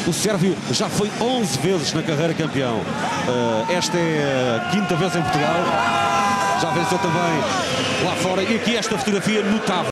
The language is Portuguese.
O sérvio já foi 11 vezes na carreira campeão. Esta é a quinta vez em Portugal. Já venceu também lá fora. E aqui esta fotografia notável.